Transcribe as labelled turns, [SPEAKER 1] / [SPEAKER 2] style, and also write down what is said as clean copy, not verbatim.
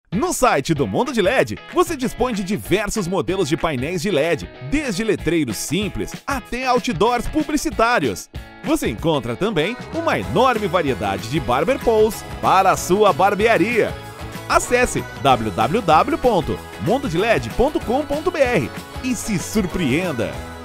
[SPEAKER 1] No site do Mundo de LED, você dispõe de diversos modelos de painéis de LED, desde letreiros simples até outdoors publicitários. Você encontra também uma enorme variedade de barber poles para a sua barbearia. Acesse www.mundodeled.com.br e se surpreenda!